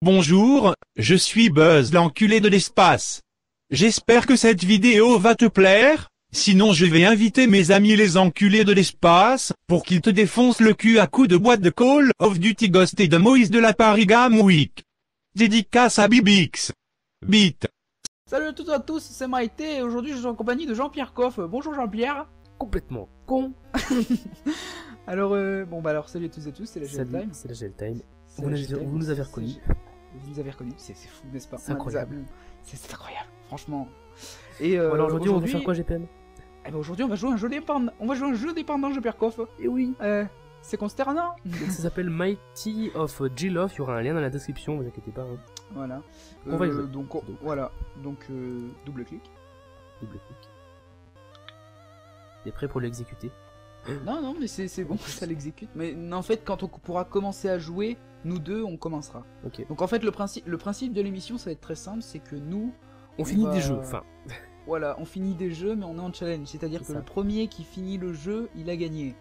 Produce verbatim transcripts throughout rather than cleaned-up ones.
Bonjour, je suis Buzz l'enculé de l'espace. J'espère que cette vidéo va te plaire, sinon je vais inviter mes amis les enculés de l'espace, pour qu'ils te défoncent le cul à coups de boîte de Call of Duty Ghost et de Moïse de la Paris Game Week. Dédicace à Bibix. Bit. Salut à toutes et à tous, c'est Maïté et aujourd'hui je suis en compagnie de Jean-Pierre Coff. Bonjour Jean-Pierre. Complètement con. Alors, euh, bon bah alors salut à tous et tous, c'est la G L Salut, Time. c'est la G L Time. C'est Vous, la nous- G L Time, vous nous avez c'est- reconnus. Vous nous avez reconnus, c'est c'est fou n'est-ce pas? C'est incroyable. C'est c'est incroyable, franchement. Et euh, Bon, alors aujourd'hui, on va faire quoi, G P M? Eh ben aujourd'hui on va jouer un jeu dépendant, on va jouer un jeu dépendant Jean-Pierre Coff. Et oui. Euh, c'est consternant. Donc, ça s'appelle Mighty of G-Love. Il y aura un lien dans la description, vous inquiétez pas. Hein. Voilà. On va y jouer. Donc, on- voilà, donc euh, double clic. Double clic. T'es prêt pour l'exécuter? Non, non, mais c'est c'est bon, ça l'exécute. Mais en fait, quand on pourra commencer à jouer, nous deux, on commencera. Ok. Donc en fait, le principe, le principe de l'émission, ça va être très simple, c'est que nous, On finit va- des jeux. Enfin, voilà, on finit des jeux, mais on est en challenge. C'est-à-dire C'est que ça. le premier qui finit le jeu, il a gagné.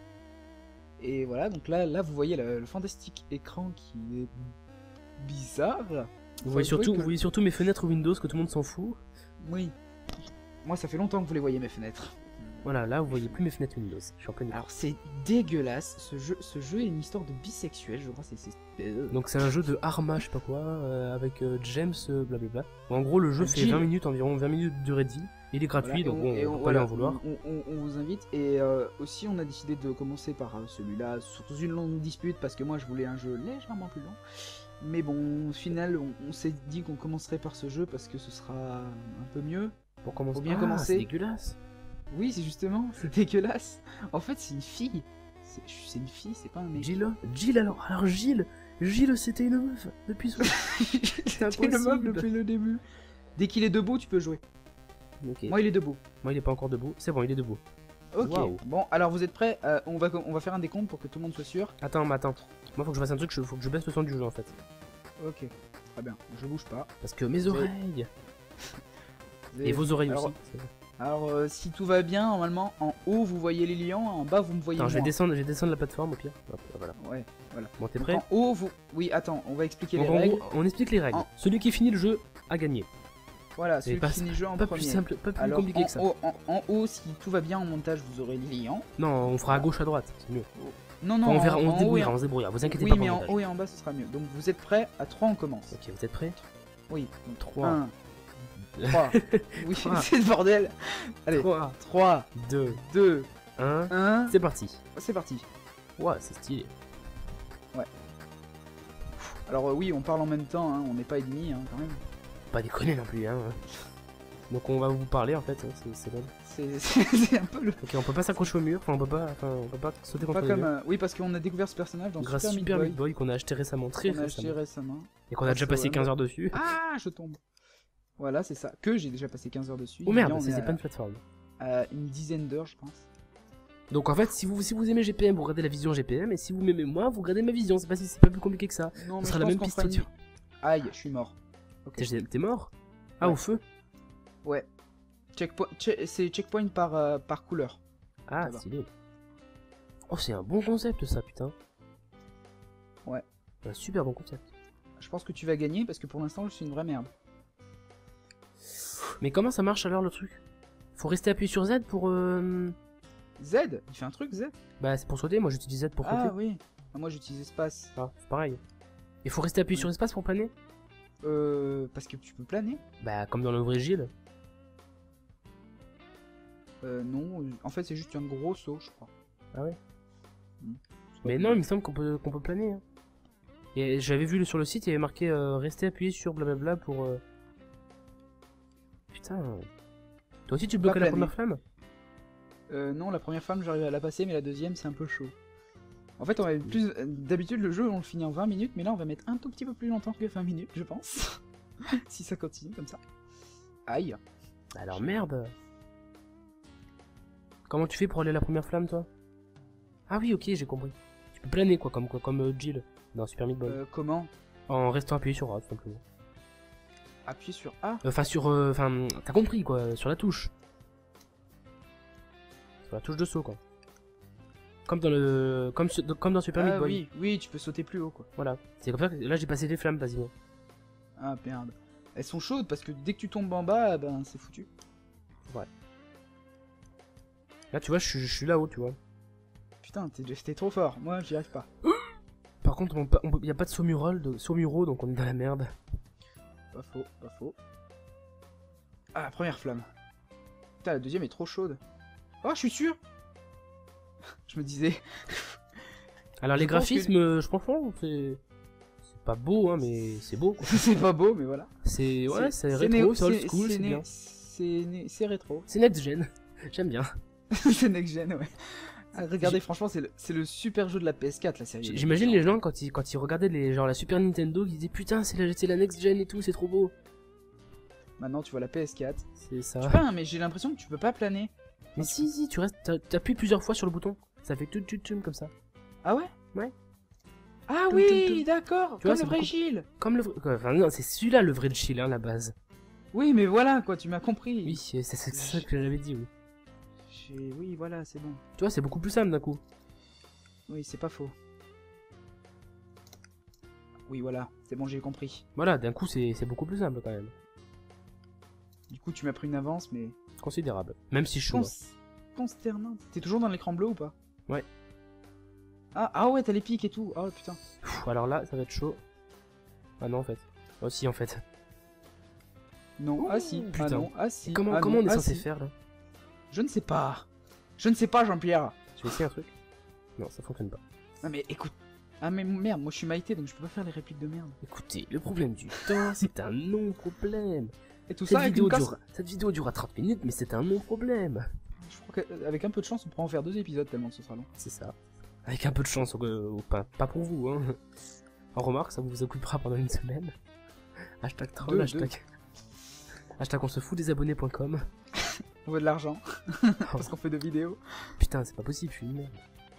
Et voilà, donc là, là, vous voyez le, le fantastique écran qui est bizarre. vous voyez, Faut avouer surtout, que- vous voyez surtout mes fenêtres Windows que tout le monde s'en fout. Oui. Moi, ça fait longtemps que vous les voyez, mes fenêtres. Voilà, là, vous voyez plus mes fenêtres Windows. Je suis en plein écran. Alors, c'est dégueulasse. Ce jeu, ce jeu est une histoire de bisexuel, je crois. C'est. c'est- euh, Donc, c'est un jeu de Arma, je sais pas quoi, euh, avec euh, James, euh, blablabla. Bon, en gros, le jeu Un fait Jill. vingt minutes, environ vingt minutes de durée de vie. Il est gratuit, Voilà, donc et bon, et on peut pas voilà, lui en vouloir. On, on- on vous invite et euh, aussi on a décidé de commencer par euh, celui-là sous une longue dispute parce que moi je voulais un jeu légèrement plus long. Mais bon, au final, on, on s'est dit qu'on commencerait par ce jeu parce que ce sera un peu mieux. Pour commencer. Faut bien Ah, commencer. C'est dégueulasse. Oui, c'est justement, c'est dégueulasse. En fait, c'est une fille. C'est c'est une fille, c'est pas un mec. Gilles Gilles alors Alors Gilles Gilles c'était une meuf depuis ce C'était le meuf impossible. depuis le début. Dès qu'il est debout, tu peux jouer. Ok. Moi, il est debout. Moi il est pas encore debout. C'est bon, il est debout. Ok. Waouh. Bon, alors vous êtes prêts? Euh, on, va, on va faire un décompte pour que tout le monde soit sûr. Attends, mais attends. Moi faut que je fasse un truc, je- faut que je baisse le son du jeu en fait. Ok. Très bien. Je bouge pas. Parce que mes oreilles Vous et avez- vos oreilles alors, aussi. c'est vrai. Alors, euh, si tout va bien, normalement, en haut vous voyez les lions, en bas vous me voyez Attends, je vais moi. descendre, je vais descendre la plateforme au pire. Hop, voilà. Ouais, voilà. Bon, t'es Donc, prêt? en haut vous. Oui, attends, on va expliquer Donc les en règles. gros, on explique les règles. En- Celui qui finit le jeu a gagné. Voilà, celui pas- qui finit le jeu en Pas premier. plus simple, pas plus Alors, compliqué en, que ça. haut, en, en haut, si tout va bien en montage, vous aurez les lions. Non, on fera à gauche à droite, c'est mieux. Non, non, Enfin, on en- verra, on en se haut et débrouillera, en- on se débrouillera. Vous inquiétez Oui, pas mais pour en le haut et en bas ce sera mieux. Donc vous êtes prêts? À trois on commence. Ok, vous êtes prêts? Oui. Donc trois, un, trois. Oui, Trois. c'est le bordel. Allez, trois, trois, deux, deux, un. un. C'est parti. C'est parti. Ouais, c'est stylé. Alors euh, oui, on parle en même temps, hein, on n'est pas ennemis hein, quand même. Pas déconner non plus, hein. Donc on va vous parler en fait, hein, c'est c'est bon. C'est c'est- c'est un peu le... Ok, on peut pas s'accrocher au mur, enfin on peut pas, enfin, on peut pas sauter contre Pas les comme... murs. euh, Oui, parce qu'on a découvert ce personnage dans Grâce Super, Super Meat Meat Boy. Boy qu'on a acheté récemment, très On a acheté récemment. récemment. Et qu'on a Ah, déjà c'est passé vraiment- quinze heures dessus. Ah, je tombe. Voilà, c'est ça. Que j'ai déjà passé quinze heures dessus. Oh merde, Bien, on c'est est c'est à- pas une plateforme. à une dizaine d'heures, je pense. Donc en fait, si vous, si vous aimez G P M, vous regardez la vision G P M, et si vous m'aimez moi, vous regardez ma vision. C'est pas, si- c'est pas plus compliqué que ça. Non, Ce mais sera je la pense même qu'on piste fera une- audio. Aïe, je suis mort. Ok. T'es t'es mort? Ah, Ouais. au feu? Ouais. Checkpoint, che- c'est checkpoint par, euh, par couleur. Ah, Ça va. stylé. Oh, c'est un bon concept ça, putain. Ouais. Un super bon concept. Je pense que tu vas gagner parce que pour l'instant, je suis une vraie merde. Mais comment ça marche alors le truc? Faut rester appuyé sur Z pour. Euh... Z, il fait un truc Z. Bah, c'est pour sauter, moi j'utilise Z pour sauter. Ah oui. Ah, moi, j'utilise espace. Ah, c'est pareil. Il faut rester appuyé Ouais. sur espace pour planer? Euh, parce que tu peux planer. Bah, comme dans le vrai Gilles. Euh, non, euh, en fait, c'est juste un gros saut, je crois. Ah ouais? Hmm. Mais non, il me semble qu'on peut, qu'on peut planer. Hein. Et j'avais vu le- sur le site, il y avait marqué euh, rester appuyé sur blablabla pour. euh, Putain. Toi aussi tu Pas bloques à la planer. première flamme? Euh, non, la première femme, j'arrive à la passer, mais la deuxième, c'est un peu chaud. En fait, on va plus. euh, D'habitude, le jeu, on le finit en vingt minutes, mais là, on va mettre un tout petit peu plus longtemps que vingt minutes, je pense. Si ça continue comme ça. Aïe. Alors merde. Comment tu fais pour aller à la première flamme, toi? Ah oui, ok, j'ai compris. Tu peux planer, quoi, comme, quoi, comme euh, Jill dans Super Meat Boy. Euh, comment En restant appuyé sur A, tout simplement. Appuyer sur A. Enfin, sur. euh, Enfin, t'as compris, quoi, sur la touche. Sur la touche de saut, quoi. Comme dans le. Comme, sur- comme dans Super Meat Ah Boy. oui, oui, tu peux sauter plus haut, quoi. Voilà. C'est comme ça que là, j'ai passé les flammes, quasiment. Ah merde. Elles sont chaudes parce que dès que tu tombes en bas, ben c'est foutu. Ouais. Là, tu vois, je suis, je suis là-haut, tu vois. Putain, t'es t'es trop fort. Moi, j'y arrive pas. Par contre, il n'y a pas de saumurol, de saumuro, donc on est dans la merde. Pas faux, pas faux. Ah, la première flamme. Putain, la deuxième est trop chaude. Oh, je suis sûr. Je me disais. Alors, les Je pense graphismes, euh, je franchement, c'est... C'est pas beau, hein, mais c'est beau, quoi. c'est pas beau, mais voilà. C'est... Ouais, c'est néo- rétro, c'est old school, c'est c'est né- bien. C'est né- c'est rétro. C'est next-gen. J'aime bien. C'est next gen, ouais. Ah, regardez, franchement, c'est le, c'est le super jeu de la P S quatre, la série. J'imagine les gens, quand ils, quand ils regardaient les, genre, la Super Nintendo, ils disaient putain, c'est la, c'est la next-gen et tout, c'est trop beau. Maintenant, tu vois la P S quatre. C'est ça. Je sais pas, mais j'ai l'impression que tu peux pas planer. Mais si, si, tu restes, t'a- t'appuies plusieurs fois sur le bouton. Ça fait tout, tout, tout, comme ça. Ah ouais? Ouais. Ah Tum, oui, tum, tum. d'accord, Tu vois, comme c'est le vrai beaucoup- Gilles. Comme le vrai... quoi, Enfin, non, c'est celui-là le vrai chill, hein, la base. Oui, mais voilà, quoi, tu m'as compris. Oui, c'est c'est- c'est ça que j'avais dit, oui. J'ai- Oui, voilà, c'est bon. Tu vois, c'est beaucoup plus simple d'un coup. Oui, c'est pas faux. Oui, voilà, c'est bon, j'ai compris. Voilà, d'un coup, c'est c'est beaucoup plus simple quand même. Du coup, tu m'as pris une avance, mais... Considérable. Même si je suis loin. Cons... Consternant. T'es toujours dans l'écran bleu ou pas? Ouais. Ah, ah ouais, t'as les pics et tout. Ah ouais, putain. Pff, alors là, ça va être chaud. Ah non, en fait. Aussi, en fait. Non, ah si. putain. Ah non, ah si. Comment, ah comment non, on est ah censé si. faire là? Je ne sais pas. Je ne sais pas, Jean-Pierre. Je vais essayer un truc. Non, ça fonctionne pas. Non mais écoute. Ah mais merde, moi je suis Maïté donc je peux pas faire les répliques de merde. Écoutez, le problème du temps, c'est un non-problème. Et tout Cette, ça avec vidéo une casse... dure... Cette vidéo durera trente minutes, mais c'est un non-problème. Je crois qu'avec un peu de chance on pourra en faire deux épisodes tellement ce sera long. C'est ça. Avec un peu de chance, euh, pas, pas pour vous, hein. En remarque, ça vous occupera pendant une semaine. Hashtag troll, Deux, hashtag... Hashtag on se fout des abonnés point com. On veut de l'argent. Parce qu'on fait de vidéos. Putain, c'est pas possible, je suis une merde.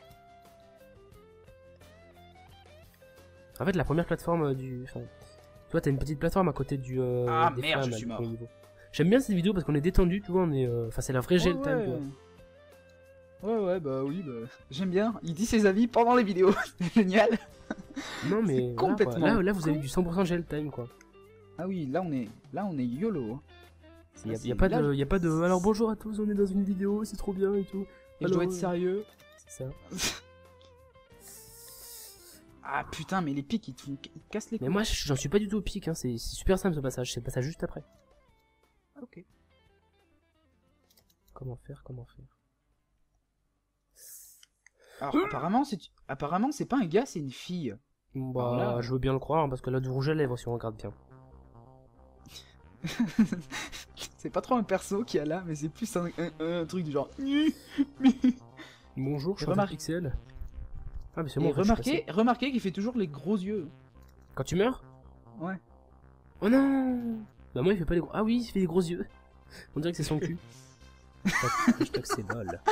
En fait, la première plateforme euh, du... Enfin, toi, t'as une petite plateforme à côté du... Euh, Ah, des merde, flammes, je à suis du mort. premier niveau. J'aime bien cette vidéo parce qu'on est détendu, tu vois, on est... euh, Enfin, c'est la vraie gel Ouais, time, ouais. tu vois. Ouais ouais bah oui bah j'aime bien. Il dit ses avis pendant les vidéos. C'est génial. Non, mais... C'est voilà, quoi. complètement Là, là, vous avez con. du cent pour cent gel time, quoi. Ah oui là on est là on est YOLO. Hein. Il y a, Ah, y a c'est pas là- de... Y a pas de... Alors, bonjour à tous, on est dans une vidéo, c'est trop bien et tout. Et je Alors, dois être euh, sérieux. C'est ça. Ah putain mais les pics ils te, font... ils te cassent les Mais couilles. moi, j'en suis pas du tout au pic, hein. C'est c'est super simple, ce passage. C'est le passage juste après. Ok. Comment faire, comment faire Alors apparemment c'est apparemment c'est pas un gars c'est une fille. Bah, Alors là- je veux bien le croire, hein, parce qu'elle a du rouge à lèvres si on regarde bien. C'est pas trop un perso qui a là mais c'est plus un, un- un truc du genre. Bonjour, je suis Remarque- un pixel. Ah, mais c'est Et bon, en fait, je suis remarquez remarquez qu'il fait toujours les gros yeux. passé. Quand tu meurs Ouais. Oh non. Bah, moi, il fait pas les gros. Ah oui, il fait des gros yeux. On dirait que c'est son cul. Hashtag- hashtag c'est lol.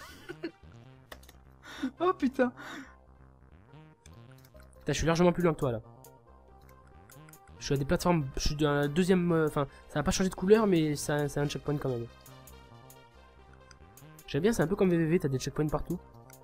Oh putain. Putain, je suis largement plus loin que toi là. Je suis à des plateformes. Je suis dans la deuxième. euh, Enfin, ça n'a pas changé de couleur, mais ça- c'est un checkpoint quand même. J'aime bien, c'est un peu comme V V V, t'as des checkpoints partout.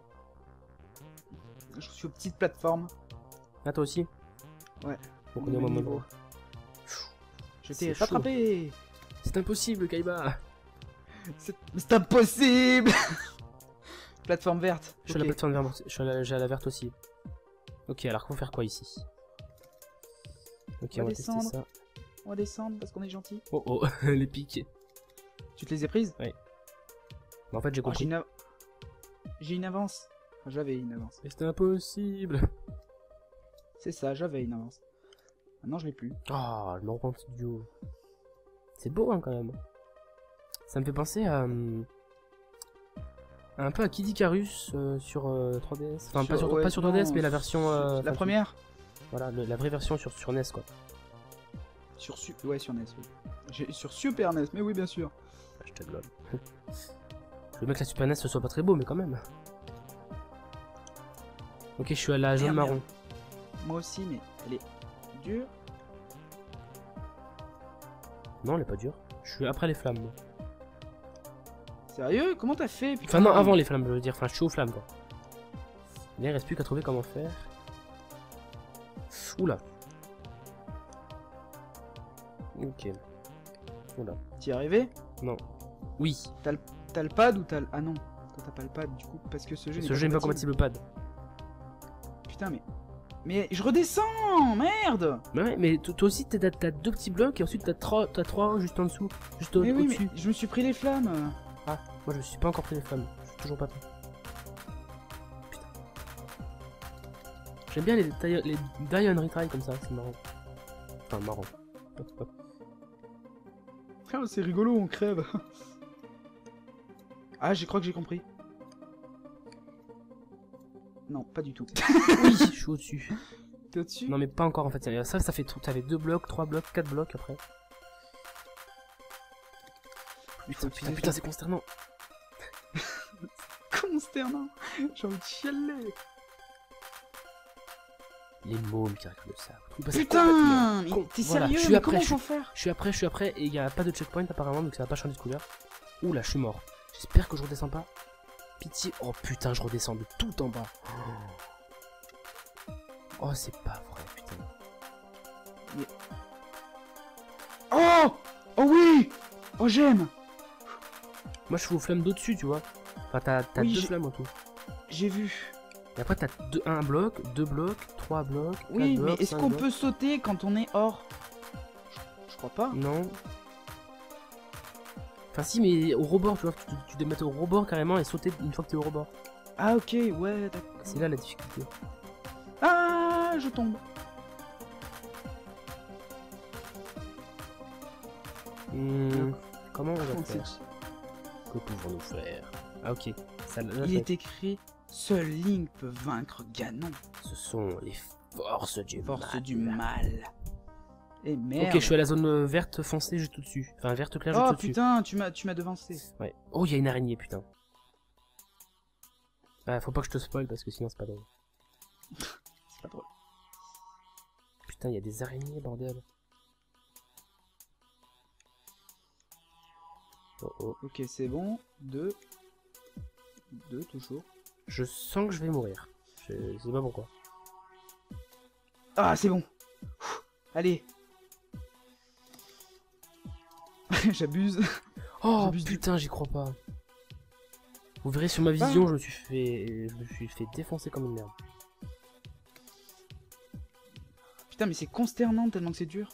Je suis aux petites plateformes. Ah, toi aussi. Ouais. Donc on Au est au même moment. niveau. Je C'est t'ai chaud. rattrapé. C'est impossible, Kaiba. C'est c'est impossible. Plateforme verte. Je suis à la Ok. plateforme verte, je suis à la, j'ai à la verte aussi. Ok, alors faut faire quoi ici? Ok, On va on va tester descendre. ça. On va descendre parce qu'on est gentil. Oh oh, les pics. Tu te les ai prises? Mais en fait, j'ai Oh, j'ai compris. une, av- j'ai une avance. Enfin, j'avais une avance. Mais c'est impossible. C'est ça, j'avais une avance. Maintenant, je l'ai plus. Oh, le Morgan Studio. C'est beau, hein, quand même. Ça me fait penser à... hum, un peu à Kid Icarus euh, sur euh, trois D S. Enfin, Sur- pas sur, ouais, pas sur trois D S, non, mais la version... euh, La enfin, première? Voilà, le- la vraie version sur, sur N E S, quoi. Sur su... Ouais, sur N E S, oui. J'ai- Sur Super N E S, mais oui, bien sûr. Hashtag lol. Le mec, la Super N E S, ce soit pas très beau, mais quand même. Ok, je suis à la jaune Merde, marron. Moi aussi, mais elle est dure. Non, elle est pas dure. Je suis après les flammes, moi. Sérieux? Comment t'as fait? Enfin, non, avant les flammes, je veux dire. Enfin, je suis aux flammes, quoi. Là, il reste plus qu'à trouver comment faire. Oula. Ok. Voilà. T'y es arrivé? Non. Oui. T'as le... t'as le pad ou t'as le... Ah non, toi t'as pas le pad du coup, parce que ce jeu Ce jeu n'est pas compatible au pad. Putain mais... Mais je redescends, merde. Mais ouais, mais to- toi aussi t'as t'as deux petits blocs et ensuite t'as trois, t'as trois juste en dessous, juste au- Mais oui, au-dessus. mais je me suis pris les flammes. Ah, moi je me suis pas encore pris les flammes, je suis toujours pas pris. Putain. J'aime bien les, die- les die and retry comme ça, c'est marrant. Enfin marrant. Hop, hop. Ah, c'est rigolo, on crève. Ah, je crois que j'ai compris. Non, pas du tout. Oui, je suis au-dessus. T'es au-dessus? Non mais pas encore en fait, ça ça fait tout, t'avais deux blocs, trois blocs, quatre blocs après. Putain, putain, putain, c'est consternant. Consternant. J'ai envie de chialer. Les mômes qui regardent ça. Putain, mais Con- t'es voilà, sérieux? je suis Mais après, comment je suis- faut faire? Je suis après, je suis après, et il n'y a pas de checkpoint apparemment, donc ça va pas changer de couleur. Ouh là, je suis mort. J'espère que je redescends pas. Pitié. Oh putain, je redescends de tout en bas. Oh, c'est pas vrai, putain. Mais... Oh! Oh oui! Oh j'aime! Moi, je suis aux flammes d'au-dessus, tu vois. Enfin, t'as t'as Oui, deux j'ai- flammes en tout. J'ai vu. Et après, t'as deux, un bloc, deux blocs, trois blocs. Oui, quatre mais blocs, est-ce cinq qu'on blocs. peut sauter quand on est hors? Je, je crois pas. Non. Enfin, si, mais au rebord, tu vois. Tu, tu dois mettre au rebord carrément et sauter une fois que t'es au rebord. Ah ok, ouais, d'accord. C'est là la difficulté. Ah, je tombe. Hmm, comment on va Comment faire? c'est- Que pouvons-nous faire? Ah ok. Ça, là, Il ça- est écrit seul Link peut vaincre Ganon, Ce sont les forces du force mal. du mal. Et merde. Ok, je suis à la zone euh, verte foncée juste au-dessus. Enfin, verte claire juste Oh au-dessus. putain, tu m'as tu m'as devancé. Ouais. Oh, il y a une araignée, putain. Ah, faut pas que je te spoil parce que sinon c'est pas drôle. C'est pas drôle. Putain, il y a des araignées, bordel. Oh oh. Ok, c'est bon. Deux. Deux toujours. Je sens que je vais mourir. Je sais pas pourquoi. Ah, c'est bon. Allez. J'abuse. Oh J'abuse du- putain, j'y crois pas. Vous verrez sur ma vision, je me suis fait, je me suis fait défoncer comme une merde. Putain, mais c'est consternant tellement que c'est dur.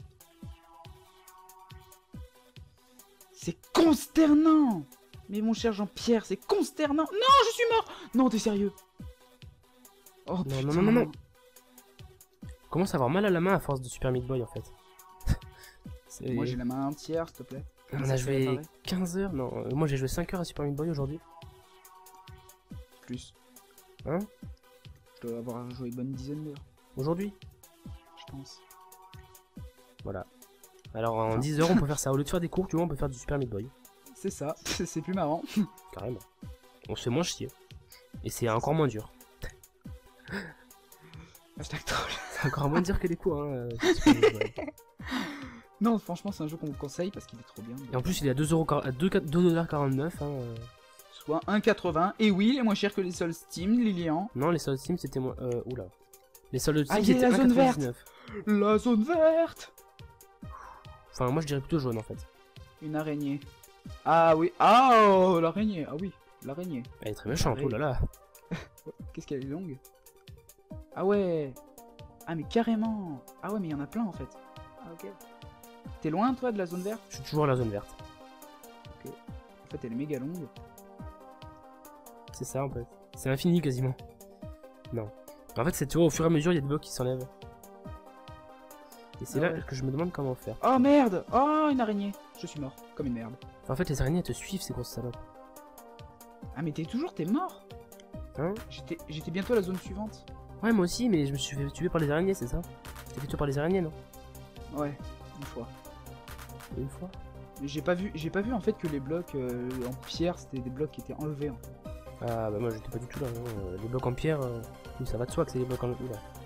C'est consternant. Mais mon cher Jean-Pierre, c'est consternant. Non, je suis mort. Non, t'es sérieux. Oh Non, putain. non, non, non, non. Je commence à avoir mal à la main à force de Super Meat Boy en fait. C'est- Moi j'ai la main entière, s'il te plaît. On Ça a fait joué réparer. quinze heures, non, euh, moi j'ai joué cinq heures à Super Meat Boy aujourd'hui. Plus. Hein? Je dois avoir joué une bonne dizaine d'heures, Aujourd'hui? je pense. Voilà. Alors en Enfin. dix heures on peut faire ça, au lieu de faire des cours, tu vois, on peut faire du Super Meat Boy. C'est ça, c'est plus marrant. Carrément. On se fait moins chier. Et c'est encore moins dur. Hashtag troll. C'est encore moins dur que les cours, hein. euh, Super Meat Boy. Non, franchement, c'est un jeu qu'on vous conseille parce qu'il est trop bien. Et en plus il est à deux dollars quarante-neuf. Hein. euh. Soit un quatre-vingts. Et oui, il est moins cher que les soldes Steam, Lilian. Non, les soldes Steam c'était moins. Euh, oula. Les soldes Ah, Steam il y a c'était la un zone verte. quatre-vingt-dix-neuf. La zone verte. Enfin, moi je dirais plutôt jaune en fait. Une araignée. Ah oui. Ah, oh, l'araignée. Ah oui, l'araignée. Elle est très méchante, oh là là. Qu'est-ce qu'elle est longue. Ah ouais. Ah mais carrément. Ah ouais, mais il y en a plein en fait. Ah ok. T'es loin toi de la zone verte? Je suis toujours à la zone verte. En fait, elle est méga longue. C'est ça en fait. C'est infini quasiment. Non. En fait, c'est tu vois, au fur et à mesure, il y a des blocs qui s'enlèvent. Et c'est Ah là ouais. que je me demande comment faire. Oh merde. Oh, une araignée. Je suis mort. Comme une merde. Enfin, en fait, les araignées elles te suivent, ces grosses salopes. Ah mais t'es toujours, t'es mort. Hein? J'étais j'étais bientôt à la zone suivante. Ouais, moi aussi, mais je me suis fait tuer par les araignées, c'est ça? T'es fait tuer par les araignées, non? Ouais, une fois. Une fois? Mais j'ai pas vu, j'ai pas vu en fait que les blocs euh, en pierre c'était des blocs qui étaient enlevés. En fait. Ah, bah moi j'étais pas du tout là. hein. Euh, Les blocs en pierre, euh, oui, ça va de soi que c'est des blocs en là.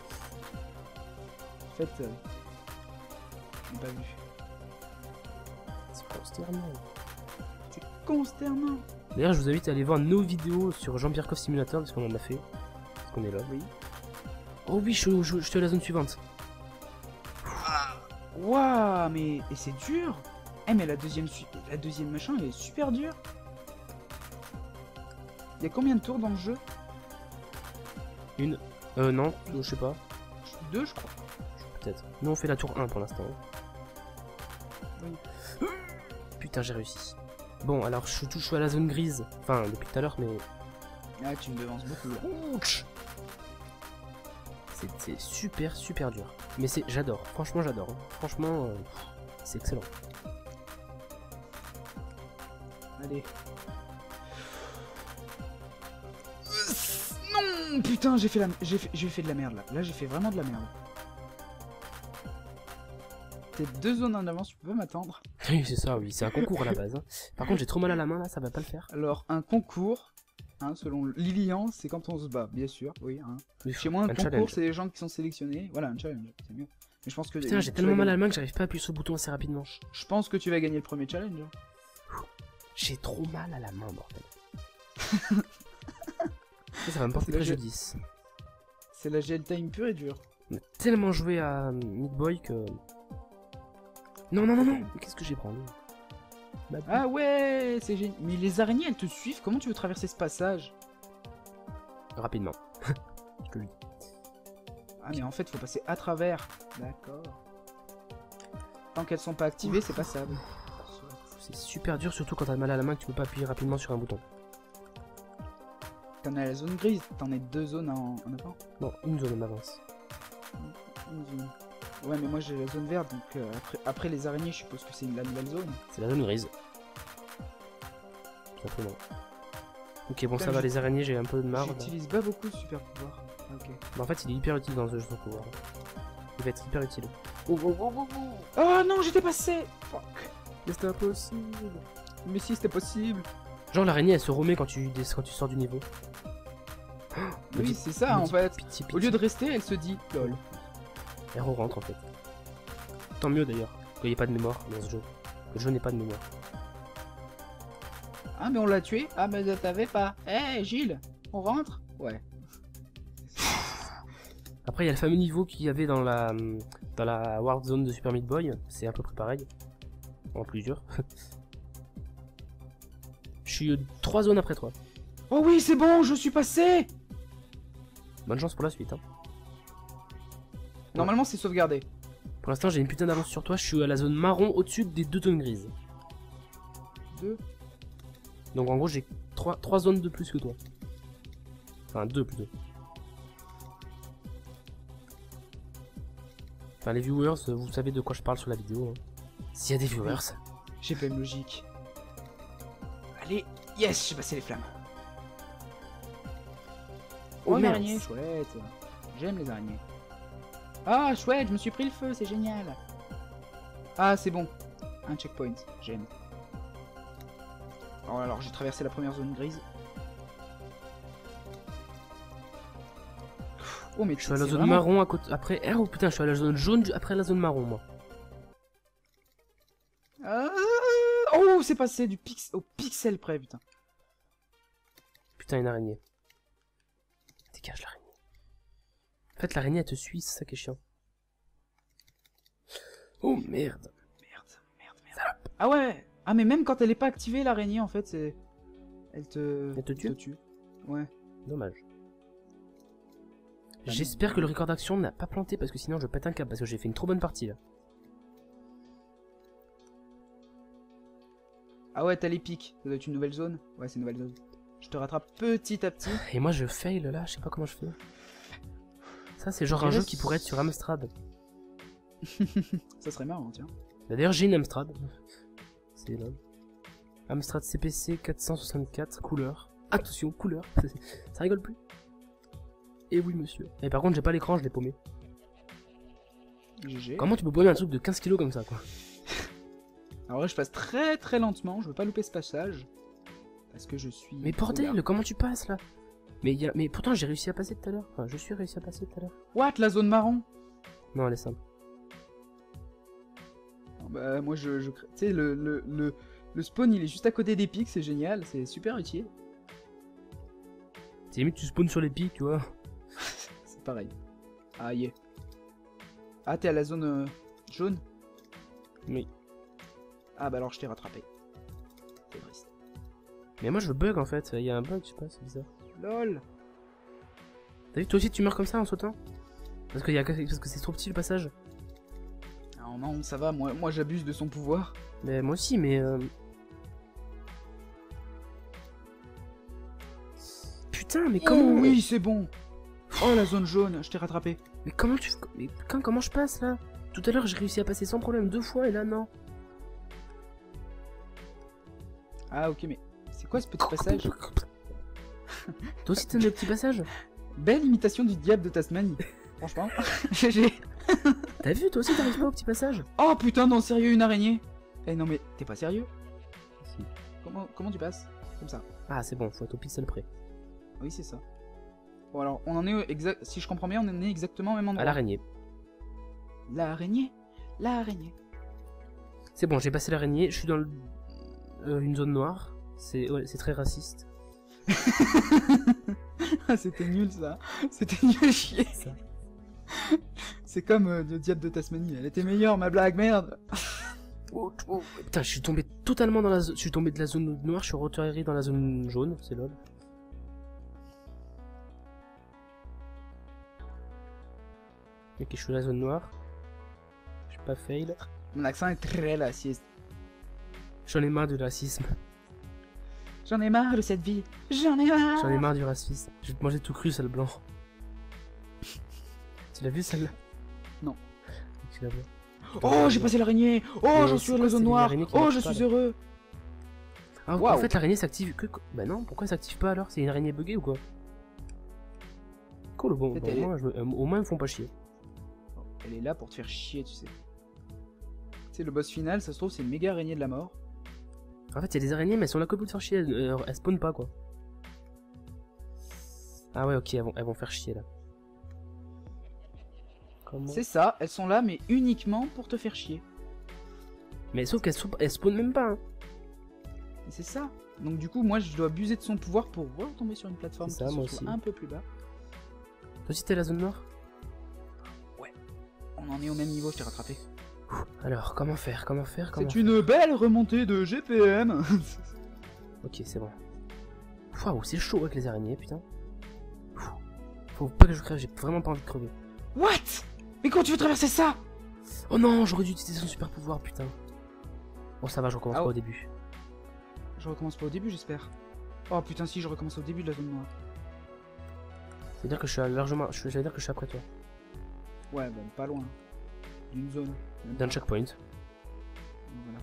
En fait, euh, j'ai pas vu. C'est consternant. C'est consternant. D'ailleurs, je vous invite à aller voir nos vidéos sur Jean-Pierre Coff Simulator parce qu'on en a fait. Parce qu'on est là. Oui. Oh oui, je, je, je suis à la zone suivante. Waouh, mais... Et c'est dur. Eh, mais la deuxième, su- la deuxième machin, elle est super dure. Il y a combien de tours dans le jeu? Une. Euh, non, je sais pas. Deux, je crois. Peut-être. Nous, on fait la tour un pour l'instant. Oui. Putain, j'ai réussi. Bon, alors, je touche à la zone grise. Enfin, depuis tout à l'heure, mais... Ah, tu me devances beaucoup, là. Ouch. C'est c'est super, super dur. Mais c'est, j'adore. Franchement, j'adore. hein. Franchement, euh, c'est excellent. Allez. Non, putain, j'ai fait la, j'ai fait, j'ai fait de la merde là. Là, j'ai fait vraiment de la merde. T'es deux zones en avance, tu peux pas m'attendre. Oui, c'est ça, oui. C'est un concours à la base. hein. Par contre, j'ai trop mal à la main là, ça va pas le faire. Alors, un concours, hein, selon Lilian, c'est quand on se bat, bien sûr. Oui. Hein. Oui, Chez moi, un, un concours, challenge. c'est les gens qui sont sélectionnés. Voilà, un challenge, c'est mieux. Mais je pense que Putain, j'ai tu tellement vas mal à la gagner- main que j'arrive pas à appuyer sur le bouton assez rapidement. Je pense que tu vas gagner le premier challenge. hein. J'ai trop mal à la main, bordel. Ça, ça va me porter C'est la préjudice. C'est la G L time pure et dure. On a tellement joué à Meat Boy que... Non, non, non, non. Mais qu'est-ce que j'ai pris Bah, Ah ouais, c'est génial. Mais les araignées, elles te suivent. Comment tu veux traverser ce passage? Rapidement. Je te le dis. Ah mais en fait, faut passer à travers. D'accord. Tant qu'elles sont pas activées, c'est passable. C'est super dur, surtout quand t'as mal à la main que tu peux pas appuyer rapidement sur un bouton. T'en as la zone grise, t'en as deux zones en, en avant. Non, une zone en avance. Une zone. Ouais, mais moi j'ai la zone verte, donc euh, après, après les araignées, je suppose que c'est la nouvelle zone. C'est la zone grise. Tout simplement. Ok, bon, ça Putain, va, je- les araignées, j'ai un peu de marre. là. J'utilise pas beaucoup ce super pouvoir. Ok. Bah, en fait, il est hyper utile dans ce jeu, son pouvoir. Il va être hyper utile. Oh, oh, oh, oh, oh. Oh non, j'étais passé. Fuck. Mais c'est impossible. Mais si, c'était possible. Genre, l'araignée, elle se remet quand tu, quand tu sors du niveau. Me Oui, dis- c'est ça me en dis fait. Pitié, Au pitié. lieu de rester, elle se dit lol. Elle rentre en fait. Tant mieux d'ailleurs, qu'il n'y ait pas de mémoire dans ce jeu. Le jeu n'est pas de mémoire. Ah, mais on l'a tué. Ah, mais je t'avais pas. Eh, Gilles, on rentre? Ouais. Après, il y a le fameux niveau qu'il y avait dans la, dans la Warp Zone de Super Meat Boy. C'est à peu près pareil. En plus dur. Je suis euh, trois zones après toi. Oh oui, c'est bon, je suis passé. Bonne chance pour la suite. Hein. Normalement, c'est sauvegardé. Pour l'instant, j'ai une putain d'avance sur toi. Je suis à la zone marron au-dessus des deux zones grises. Deux. Donc en gros, j'ai trois, trois zones de plus que toi. Enfin, deux plutôt. Enfin, les viewers, vous savez de quoi je parle sur la vidéo. Hein. S'il y a des viewers. J'ai pas une logique. Allez, yes, j'ai passé les flammes. Oh, Oh, une merde. araignée, chouette. J'aime les araignées. Ah, chouette, je me suis pris le feu, c'est génial. Ah, c'est bon. Un checkpoint, j'aime. Oh, alors j'ai traversé la première zone grise. Oh, mais Je suis à la c'est zone vraiment- marron à côté. Après. Ah, oh putain, je suis à la zone jaune du- après la zone marron, moi. Ah, oh, c'est passé du pix... au pixel près, putain. Putain, une araignée. Dégage l'araignée. En fait, l'araignée elle te suit, c'est ça qui est chiant. Oh merde. Merde, merde, merde. Ah ouais. Ah, mais même quand elle est pas activée, l'araignée, en fait, c'est... Elle te... Elle te tue Ouais. Dommage. J'espère que le record d'action n'a pas planté parce que sinon je pète un câble parce que j'ai fait une trop bonne partie là. Ah ouais, t'as les pics. Ça doit être une nouvelle zone. Ouais, c'est une nouvelle zone. Je te rattrape petit à petit. Et moi je fail là, je sais pas comment je fais. Ça c'est genre Je un jeu dirais qui pourrait être sur Amstrad. Ça serait marrant, tiens. Bah, D'ailleurs j'ai une Amstrad. C'est là. Amstrad C P C quatre cent soixante-quatre, couleur. Attention, couleur. Ça rigole plus. Et oui monsieur. Et par contre j'ai pas l'écran, je l'ai paumé. G G. Comment tu peux paumer un truc de quinze kilos comme ça quoi? Alors là, je passe très très lentement. Je veux pas louper ce passage. Parce que je suis... Mais bordel, comment tu passes là? Mais, y a... Mais pourtant j'ai réussi à passer tout à l'heure. Enfin je suis réussi à passer tout à l'heure. What, la zone marron? Non elle est simple. Non, Bah moi je... je... Tu sais, le, le, le, le spawn il est juste à côté des pics, c'est génial. C'est super utile. C'est limite tu spawns sur les pics tu vois. C'est pareil. Ah yeah. Ah, t'es à la zone euh, jaune? Oui. Ah bah alors je t'ai rattrapé. C'est triste. Mais moi je bug en fait, il y a un bug, je sais pas, c'est bizarre. LOL. T'as vu, toi aussi tu meurs comme ça en sautant? Parce que, y a... Parce que c'est trop petit le passage. Non, non, ça va, moi, moi j'abuse de son pouvoir. Mais moi aussi, mais... Euh... Putain, mais comment... Oh, oui, c'est bon. Oh, la zone jaune, je t'ai rattrapé. Mais comment tu... Mais quand, comment je passe là? Tout à l'heure j'ai réussi à passer sans problème deux fois et là non. Ah ok, mais c'est quoi ce petit passage? Toi aussi t'aimes les petits passages? Belle imitation du diable de Tasmanie. Franchement, G G. T'as vu, toi aussi t'arrives pas au petit passage? Oh putain, non, sérieux, une araignée? Eh non mais, t'es pas sérieux? Si. Comment, comment tu passes? Comme ça. Ah c'est bon, faut être au pixel près. Oui, c'est ça. Bon alors, on en est exact. Si je comprends bien, on en est exactement au même endroit. À l'araignée. L'araignée. L'araignée. C'est bon, j'ai passé l'araignée, je suis dans le... euh, une zone noire. C'est ouais, c'est très raciste. Ah, c'était nul ça. C'était nul à chier. Ça. C'est comme euh, le diable de Tasmanie. Elle était meilleure, ma blague, merde. Oh, oh. Putain, je suis tombé totalement dans la zone. Je suis tombé de la zone noire, je suis retourné dans la zone jaune, c'est lol. Ok, je suis dans la zone noire. Je suis pas fail. Mon accent est très raciste. J'en ai marre du racisme. J'en ai marre de cette vie. J'en ai marre. J'en ai marre du racisme. Je vais te manger tout cru, sale blanc. Tu l'as vu celle-là? Non. Tu l'as vu? Oh, j'ai passé l'araignée. Oh, j'en suis dans la zone noire. Oh, je suis heureux. Ah, Wow. En fait, l'araignée s'active que... Bah non, pourquoi elle s'active pas alors? C'est une araignée buggée ou quoi? Cool, bon, bon, au, moins, je me... au moins ils me font pas chier. Elle est là pour te faire chier, tu sais. Tu sais, le boss final, ça se trouve, c'est une méga araignée de la mort. En fait, il y a des araignées, mais elles sont là que pour te faire chier, elles, euh, elles spawnent pas quoi. Ah ouais, ok, elles vont, elles vont faire chier là. Comment... C'est ça, elles sont là, mais uniquement pour te faire chier. Mais sauf qu'elles elles spawnent même pas. Hein. C'est ça. Donc du coup, moi, je dois abuser de son pouvoir pour retomber sur une plateforme ça, qui moi se trouve aussi. un peu plus bas. Toi aussi, t'es la zone noire? Ouais. On en est au même niveau, je t'ai rattrapé. Alors, comment faire? Comment faire? C'est une belle remontée de G P M. Ok, c'est bon. Waouh, c'est chaud avec les araignées, putain. Faut pas que je crève, j'ai vraiment pas envie de crever. What? Mais comment tu veux traverser ça? Oh non, j'aurais dû utiliser son super pouvoir, putain. Bon, ça va, je recommence ah, pas oh. au début. Je recommence pas au début, j'espère. Oh putain, si, je recommence au début de la zone noire. C'est-à-dire que je suis largement... J'allais dire que je suis après toi. Ouais, bah pas loin. D'une zone. D'un checkpoint. Donc, voilà.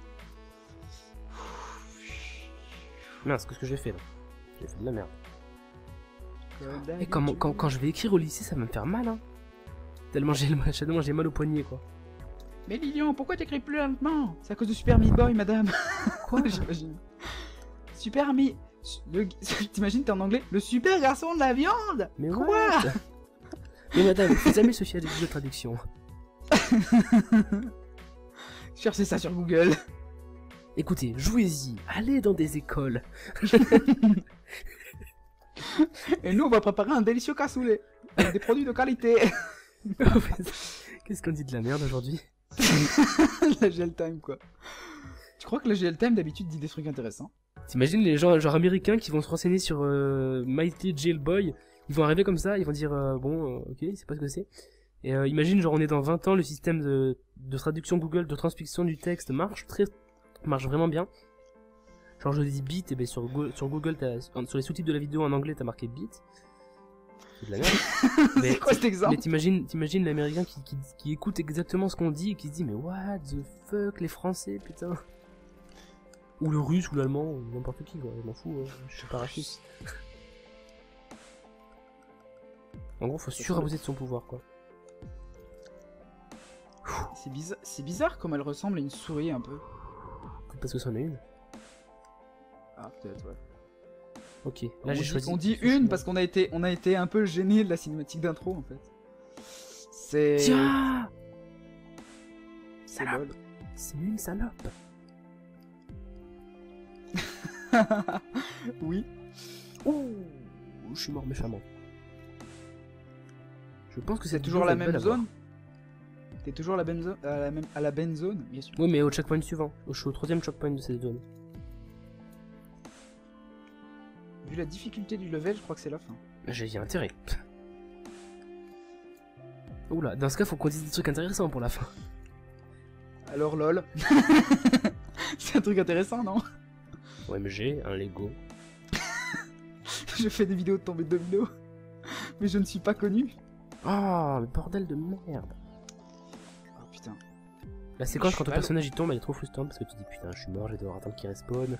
Mince, qu'est-ce que j'ai fait là? J'ai fait de la merde. Comme Et quand, quand, quand je vais écrire au lycée, ça va me faire mal, hein. Tellement j'ai tellement j'ai mal au poignet, quoi. Mais Lilian, pourquoi t'écris plus lentement? C'est à cause de Super Meat Boy, madame. Quoi? J'imagine. Super Meat... Le... T'imagines, t'es en anglais? Le super garçon de la viande. Mais quoi? What? Mais madame, faut jamais se fier à des de traduction. Cherchez ça sur Google. Écoutez, jouez-y, allez dans des écoles. Et nous, on va préparer un délicieux cassoulet. Avec des produits de qualité. Qu'est-ce qu'on dit de la merde aujourd'hui? La G L Time, quoi. Tu crois que la G L Time, d'habitude, dit des trucs intéressants? T'imagines les gens genre américains qui vont se renseigner sur euh, Mighty Jailboy, ils vont arriver comme ça, ils vont dire euh, bon, euh, ok, c'est pas ce que c'est. Et euh, imagine, genre on est dans vingt ans, le système de, de traduction Google, de transcription du texte marche très, marche vraiment bien. Genre je dis bit, et ben sur Google, sur Google, sur les sous-titres de la vidéo en anglais, t'as marqué bit. C'est de la merde. C'est quoi cet exemple? Mais t'imagines, t'imagines l'américain qui, qui, qui écoute exactement ce qu'on dit et qui se dit mais what the fuck les Français putain. Ou le russe ou l'allemand ou n'importe qui quoi, je m'en fous, hein. Je suis pas raciste. En gros faut surabuser de son pouvoir quoi. C'est bizarre, c'est bizarre comme elle ressemble à une souris un peu. Parce que c'en est une. Ah peut-être ouais. Ok, là j'ai choisi. On dit une parce qu'on a été, on a été un peu gêné de la cinématique d'intro en fait. C'est. Tiens. C'est Salope. lol. C'est une salope. Oui. Ouh, je suis mort méchamment. Je pense que C'est cette toujours vidéo la va être même belle à voir. zone. T'es toujours à la, benzo à, la même... à la ben zone, bien sûr. Oui, mais au checkpoint suivant. Je suis au troisième checkpoint de cette zone. Vu la difficulté du level, je crois que c'est la fin. J'ai intérêt. Oula, dans ce cas, faut qu'on dise des trucs intéressants pour la fin. Alors lol. C'est un truc intéressant, non? O M G, un Lego. Je fais des vidéos de tomber de domino. Mais je ne suis pas connu. Oh, mais bordel de merde. Oh putain. La séquence Je quand suis ton pas personnage il tombe, elle est trop frustrante parce que tu te dis putain, je suis mort, je vais devoir attendre qu'il respawn.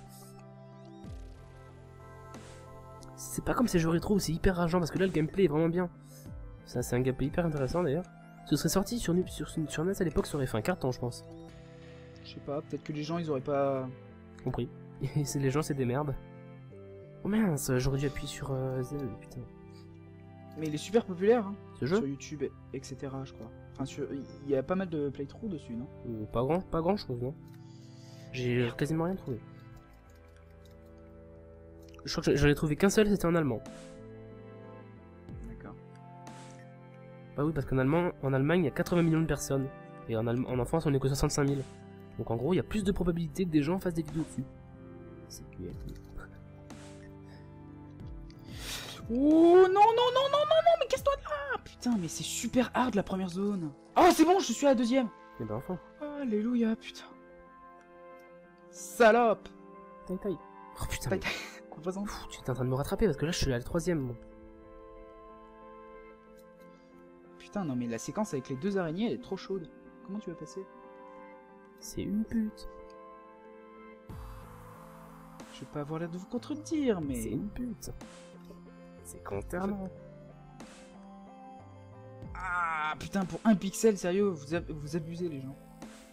C'est pas comme ces jeux rétro où c'est hyper rageant parce que là le gameplay est vraiment bien. Ça, c'est un gameplay hyper intéressant d'ailleurs. Ce serait sorti sur, sur, sur N E S à l'époque, ça aurait fait un carton, je pense. Je sais pas, peut-être que les gens ils auraient pas. Compris. Et les gens, c'est des merdes. Oh mince, j'aurais dû appuyer sur euh, Z, putain. Mais il est super populaire, hein, Ce jeu sur YouTube, et cetera. Je crois. Enfin, sur... il y a pas mal de playthrough dessus, non? euh, Pas grand, pas grand chose, non. J'ai quasiment rien trouvé. Je crois que j'en ai trouvé qu'un seul, c'était en allemand. D'accord. Bah oui, parce qu'en allemand, en Allemagne, il y a quatre-vingts millions de personnes. Et en, Allem- en France, on est que soixante-cinq mille. Donc en gros, il y a plus de probabilité que des gens fassent des vidéos dessus. C'est Q L. Oh non, non, non, non, non, non, mais casse-toi de là! Putain, mais c'est super hard la première zone. Oh, c'est bon, je suis à la deuxième. Et ben enfin. Alléluia, putain. Salope. Taille taille. Oh putain, Taille, mais... taille. Représente. Pff, tu es en train de me rattraper parce que là je suis à la troisième. Moi. Putain, non, mais la séquence avec les deux araignées, elle est trop chaude. Comment tu vas passer? C'est une pute. Je vais pas avoir l'air de vous contredire, C'est mais. une pute. C'est concernant. Ah putain, pour un pixel, sérieux, vous, ab- vous abusez les gens.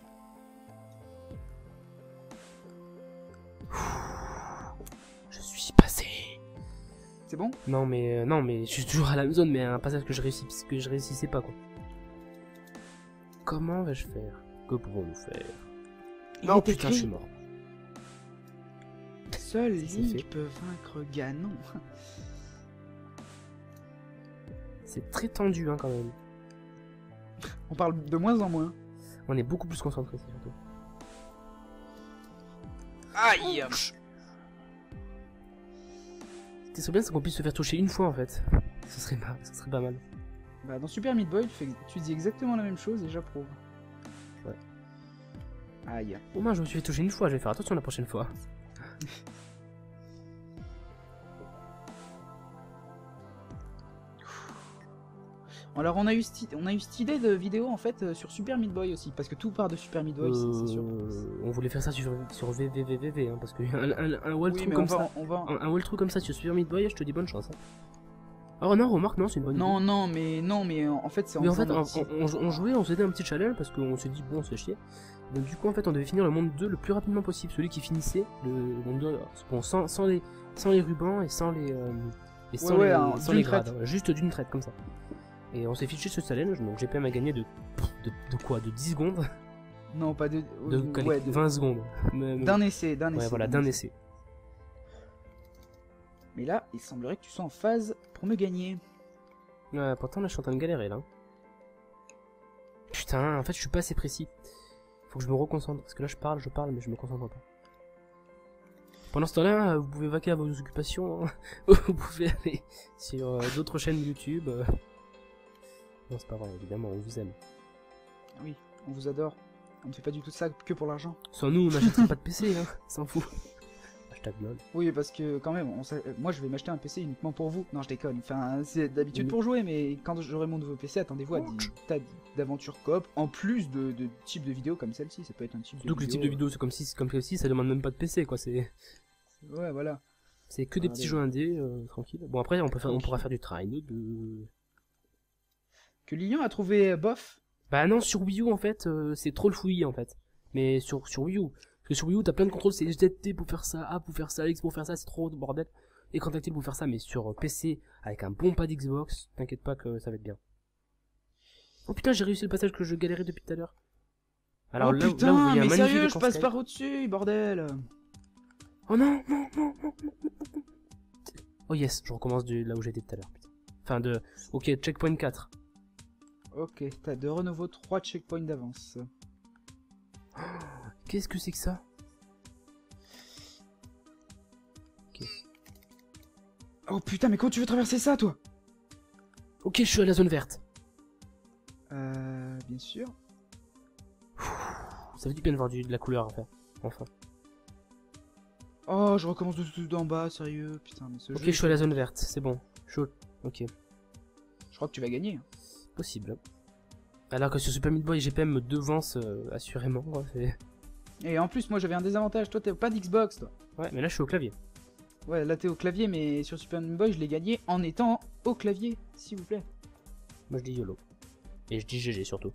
Je suis passé. C'est bon? Non mais euh, non mais je suis toujours à la même zone mais un passage que je réussis parce que je réussissais pas quoi. Comment vais-je faire? Que pouvons-nous faire? Il Non est putain écrit, je suis mort. Seul C'est Link fait. peut vaincre Ganon. C'est très tendu hein quand même. On parle de moins en moins. On est beaucoup plus concentré surtout. Aïe! Ce qui serait bien c'est qu'on puisse se faire toucher une fois en fait. Ce serait mal, ce serait pas mal. Bah dans Super Meat Boy, tu, fais- tu dis exactement la même chose et j'approuve. Ouais. Aïe. Au moins je me suis fait toucher une fois, je vais faire attention la prochaine fois. Alors on a eu cette, on a eu cette idée de vidéo en fait euh, sur Super Meat Boy aussi, parce que tout part de Super Meat Boy, c'est- c'est sûr. Euh, on voulait faire ça sur, sur V V V V V hein, parce que un, un, un walkthrough Oui, mais on comme va, ça. on va. Un, un walkthrough comme ça sur Super Meat Boy, je te dis bonne chance. Hein. Oh non, remarque, non, c'est une bonne idée. Non, non, mais non, mais en en fait c'est Mais en fait, train on, de- on- on jouait, on s'était un petit challenge parce qu'on s'est dit, bon, on se fait chier. Donc, du coup, en fait, on devait finir le monde deux le plus rapidement possible. Celui qui finissait le monde deux, bon, sans, sans, les, sans les rubans et sans les, euh, et sans Ouais, les, ouais, hein, sans d'une les grades. traite. Ouais, juste d'une traite, comme ça. Et on s'est fiché ce challenge, donc G P M a gagné de, de, de quoi? De dix secondes? Non, pas de. De, ouais, de- vingt secondes. Mais- mais- D'un essai, d'un Ouais, essai. voilà, d'un essai. Mais là, il semblerait que tu sois en phase pour me gagner. Ouais, pourtant, là, je suis en train de galérer, là. Putain, en fait, je suis pas assez précis. Faut que je me reconcentre, parce que là, je parle, je parle, mais je me concentre pas. Pendant ce temps-là, vous pouvez vaquer à vos occupations. Hein. Vous pouvez aller sur euh, d'autres chaînes YouTube. euh. Non, c'est pas vrai, évidemment, on vous aime. Oui, on vous adore. On ne fait pas du tout ça que pour l'argent. Sans nous, on n'achèterait pas de P C, hein. S'en fout. Hashtag lol. Oui, parce que quand même, on s'a- moi je vais m'acheter un P C uniquement pour vous. Non, je déconne. Enfin, c'est d'habitude Oui. pour jouer, mais quand j'aurai mon nouveau P C, attendez-vous à des tas d'aventures coop, en plus de, de types de vidéos comme celle-ci. Ça peut être un type de Surtout que le type de vidéo, c'est comme si, c'est comme si ça demande même pas de P C, quoi. C'est, Ouais, voilà. c'est que des Allez. petits jeux indés, euh, tranquille. Bon, après, on peut faire, on pourra faire du train de. Que Lilian a trouvé euh, bof. Bah non, sur Wii U en fait, euh, c'est trop le fouillis en fait. Mais sur, sur Wii U, parce que sur Wii U t'as plein de contrôles, c'est Z T pour faire ça, A pour faire ça, X pour faire ça, c'est trop de bordel. Écran tactile pour faire ça, mais sur P C, avec un bon pad Xbox, t'inquiète pas que ça va être bien. Oh putain, j'ai réussi le passage que je galérais depuis tout à l'heure. Alors oh là, putain, là où il y a un mais magnifique sérieux, je écran passe Skype. par au-dessus, bordel. Oh non, non, non, non, non, non, non. Oh yes, je recommence de là où j'étais tout à l'heure. putain. Enfin de, ok, checkpoint quatre. Ok, t'as de renouveau trois checkpoints d'avance. Qu'est-ce que c'est que ça? Ok. Oh putain, mais comment tu veux traverser ça, toi? Ok, je suis à la zone verte. Euh, bien sûr. Ça fait du bien de voir du, de la couleur, enfin. Enfin. Oh, je recommence de tout d'en bas, sérieux. Putain, mais ce Ok, jeu... je suis à la zone verte, c'est bon. Chaud. Ok. Je crois que tu vas gagner. Possible. Alors que sur Super Meat Boy, G P M me devance euh, assurément. Quoi, c'est... Et en plus, moi j'avais un désavantage. Toi, t'as pas d'Xbox, toi. Ouais, mais là je suis au clavier. Ouais, là t'es au clavier, mais sur Super Meat Boy, je l'ai gagné en étant au clavier, s'il vous plaît. Moi je dis YOLO. Et je dis G G surtout.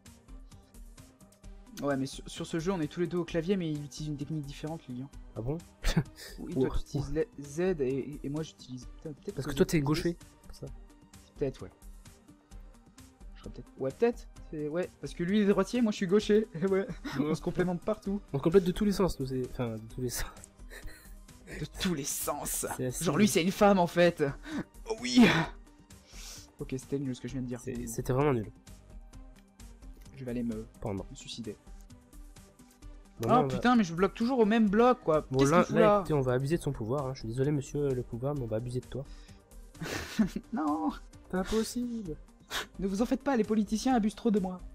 Ouais, mais sur, sur ce jeu, on est tous les deux au clavier, mais il utilise une technique différente, Lilian. Ah bon? Oui, toi Oh. tu utilises le Z et, et moi j'utilise. Putain, peut-être Parce que je toi t'es utilise- gaucher. Pour ça. Peut-être, ouais. Je serais peut-être. Ouais, peut-être. C'est- Ouais, parce que lui il est droitier, moi je suis gaucher. Et ouais, on se complémente partout. On complète de tous les sens, nous. c'est- Enfin, de tous les sens. De tous les sens. C'est assez- Genre lui c'est une femme en fait. Oh oui. Ok, c'était nul ce que je viens de dire. C'est- C'était vraiment nul. Je vais aller me, Pardon. me suicider. Bon, Ah là, on va- putain, mais je bloque toujours au même bloc quoi. Bon, Qu'est-ce là, qu'il fout là, là, écoutez, on va abuser de son pouvoir. Hein. Je suis désolé, monsieur le pouvoir, mais on va abuser de toi. Non, C'est impossible. ne vous en faites pas, les politiciens abusent trop de moi.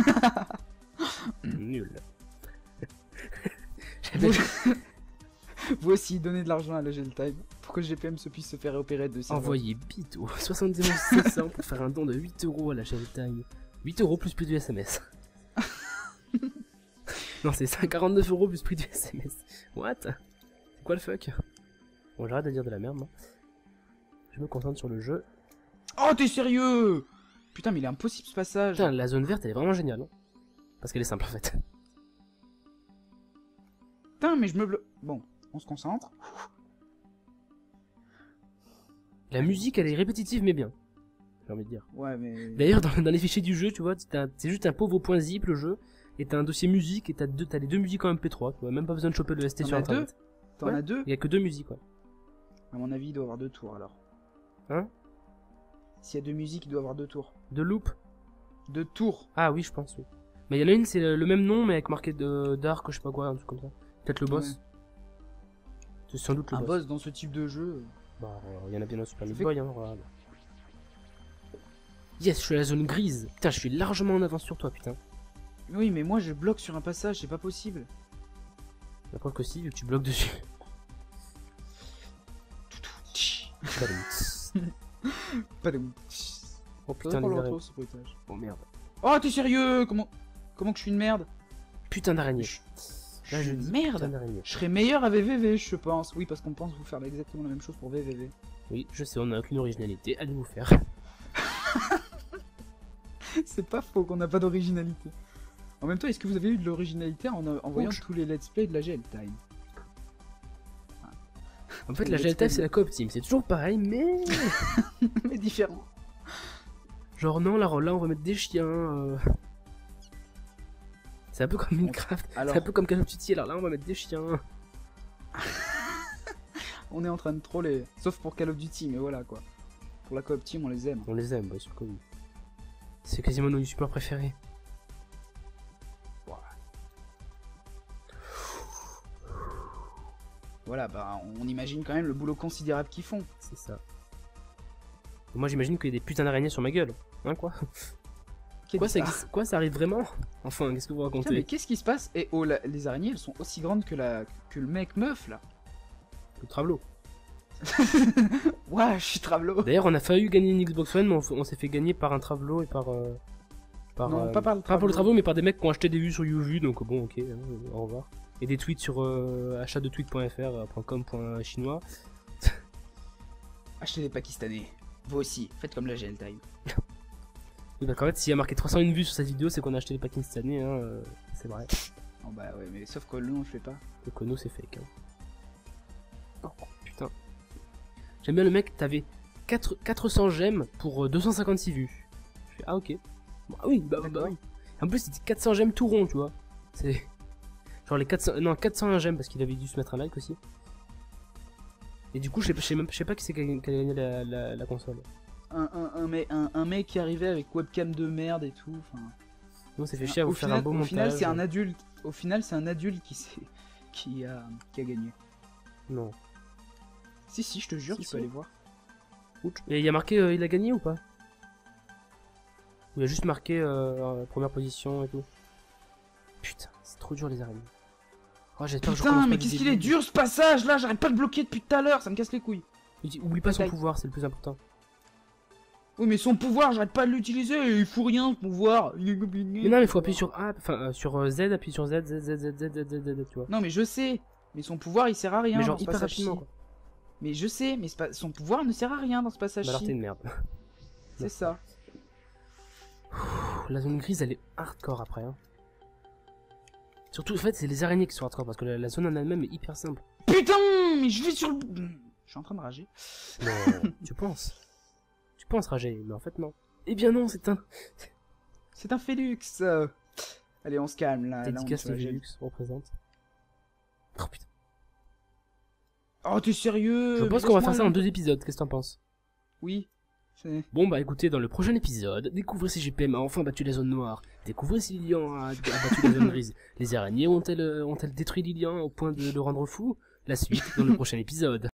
Nul. Vous... vous aussi, donnez de l'argent à la Gel Time pour que G P M se puisse se faire opérer de ses Envoyez bit au soixante-dix mille sept cents pour faire un don de huit euros à la chaîne Time. huit euros plus prix du S M S. Non, c'est cent quarante-neuf euros plus prix du S M S. What? C'est quoi le fuck? Bon, j'arrête de dire de la merde, moi. Je me concentre sur le jeu. Oh, t'es sérieux? Putain, mais il est impossible ce passage. Putain, la zone verte, elle est vraiment géniale. Hein, parce qu'elle est simple, en fait. Putain, mais je me bloque. Bon, on se concentre. La musique, elle est répétitive, mais bien. J'ai envie de dire. Ouais, mais. D'ailleurs, dans, dans les fichiers du jeu, tu vois, t'as- c'est juste un pauvre point zip, le jeu. Et t'as un dossier musique, et t'as deux, t'as les deux musiques en M P trois. Tu vois, même pas besoin de choper le S T T'en sur as internet. T'en Ouais. as deux? Il y a que deux musiques, ouais. À mon avis, il doit y avoir deux tours alors. Hein? S'il y a deux musiques, il doit y avoir deux tours. De loop. Deux tours? Ah oui, je pense, oui. Mais il y en a une, c'est le, le même nom, mais avec marqué de Dark, je sais pas quoi, un truc comme ça. Peut-être le boss. Ouais. C'est sans doute le Un boss. boss dans ce type de jeu. Bah, il y en a bien dans Super Meat fait- Boy, hein, regarde. Yes, je suis à la zone grise. Putain, je suis largement en avance sur toi, putain. Oui, mais moi je bloque sur un passage, c'est pas possible. La preuve que si, vu que tu bloques dessus. Pas de. Oh putain, Putain, les le araignées. retrouve ce bruitage. Oh merde. Oh, t'es sérieux? Comment Comment que je suis une merde? Putain d'araignée. Je Là, suis je une dis merde. putain d'araignée. Je serais meilleur à V V V, je pense. Oui, parce qu'on pense vous faire exactement la même chose pour V V V. Oui, je sais, on n'a aucune originalité. Allez vous faire. C'est pas faux qu'on n'a pas d'originalité. En même temps, est-ce que vous avez eu de l'originalité en, en voyant je- tous les let's play de la G L Time? En fait, Les la let's G L T F, play. c'est la coop team. C'est toujours pareil, mais. Mais différent. Genre, non, là, là on va mettre des chiens. euh. C'est un peu comme Minecraft. Alors, C'est un peu comme Call of Duty. Alors là, on va mettre des chiens. on est en train de troller. Sauf pour Call of Duty, mais voilà quoi. Pour la coop team, on les aime. On les aime, bien sûr que oui. C'est quasiment nos youtubeurs préférés. Voilà, bah on imagine quand même le boulot considérable qu'ils font. C'est ça. Moi, j'imagine qu'il y a des putains d'araignées sur ma gueule. Hein, quoi? Quel Quoi ça, bizarre. existe- quoi, ça arrive vraiment? Enfin, qu'est-ce que vous Putain, mais racontez? qu'est-ce qui se passe? Et oh, la- les araignées, elles sont aussi grandes que, la... que le mec meuf là. Le Travelo. Ouah, je suis travelo. D'ailleurs, on a failli gagner une Xbox One, mais on, on s'est fait gagner par un Travelo et par. euh, par Non, euh, pas par le Pas pour le Travelo. Travelo, mais par des mecs qui ont acheté des vues sur YouView, donc bon, ok, hein, au revoir. Et des tweets sur euh, achat de tweet point f r point com point chinois. Achetez des Pakistanais. Vous aussi, faites comme la G L Time. Oui, parce qu'en fait, s'il y a marqué trois cent une vues sur cette vidéo, c'est qu'on a acheté des Pakistanais, hein, euh, c'est vrai. Oh bah ouais, mais sauf que nous on le fait pas. Le Kono, c'est fake. Hein. Oh putain. J'aime bien le mec, t'avais quatre quatre cents gemmes pour euh, deux cent cinquante-six vues. Je fais, ah ok. Bon, ah oui, bah, bah D'accord. oui. En plus, c'était quatre cents gemmes tout rond, tu vois. C'est. Genre les quatre cents. Non, quatre cent un gemmes parce qu'il avait dû se mettre un like aussi. Et du coup, je sais pas, je sais même je sais pas qui c'est qui a qui a gagné la, la, la console. un, un, un, mec, un, un mec qui arrivait avec webcam de merde et tout. Enfin, Nous, on s'est fait chier à vous au faire final, un beau au montage. final, c'est un adulte. Au final, c'est un adulte qui, s'est- qui, a, qui a gagné. Non. Si, si, je te jure, Si, tu si. peux aller voir. Et il y a marqué, euh, il a gagné ou pas? Ou il y a juste marqué euh, première position et tout. Putain, c'est trop dur les araignées. Oh, j'espère que je Putain, recommence mais pas du qu'est-ce qu'il début. est dur ce passage là, j'arrête pas de bloquer depuis tout à l'heure, ça me casse les couilles. Oublie- Oublie pas son Bataille. pouvoir, c'est le plus important. Oui, mais son pouvoir, j'arrête pas de l'utiliser, il fout rien ce pouvoir. Mais non, mais faut appuyer sur A, enfin euh, sur euh, Z, appuyer sur Z, Z, Z, Z, Z, Z, Z, Z, tu vois. Non, mais je sais, mais son pouvoir il sert à rien Mais dans genre ce hyper passage-ci. rapidement quoi. Mais je sais, mais c'est pas... son pouvoir ne sert à rien dans ce Bah alors t'es passage-ci. une merde. C'est ça. La zone grise elle est hardcore après. Hein. Surtout en fait c'est les araignées qui sont hardcore parce que la, la zone en elle-même est hyper simple. Putain, mais je vais sur le... Je suis en train de rager. Non, tu penses. Tu penses rager, mais en fait non. Eh bien non, c'est un... C'est un Félix. euh. Allez, on se calme là. là on est Dédicace sur le la gel. Velux, représente. Oh putain. Oh, t'es sérieux? Je pense Mais qu'on va laisse-moi faire ça en là. deux épisodes, qu'est-ce que t'en penses? Oui. C'est- Bon bah écoutez, dans le prochain épisode, découvrez si G P M a enfin battu la zone noire, découvrez si Lilian a, a battu la zone grise, les araignées ont-elles ont-elles détruit Lilian au point de le rendre fou? La suite dans le prochain épisode.